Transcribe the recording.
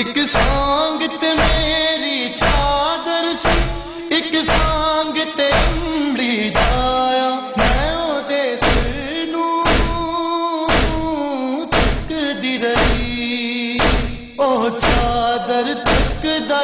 ایک سانگ تے میری چادر سی، ایک سانگ تے امڑی جایا، میں او دے سر نوں تکدی رہی، او چادر تکدا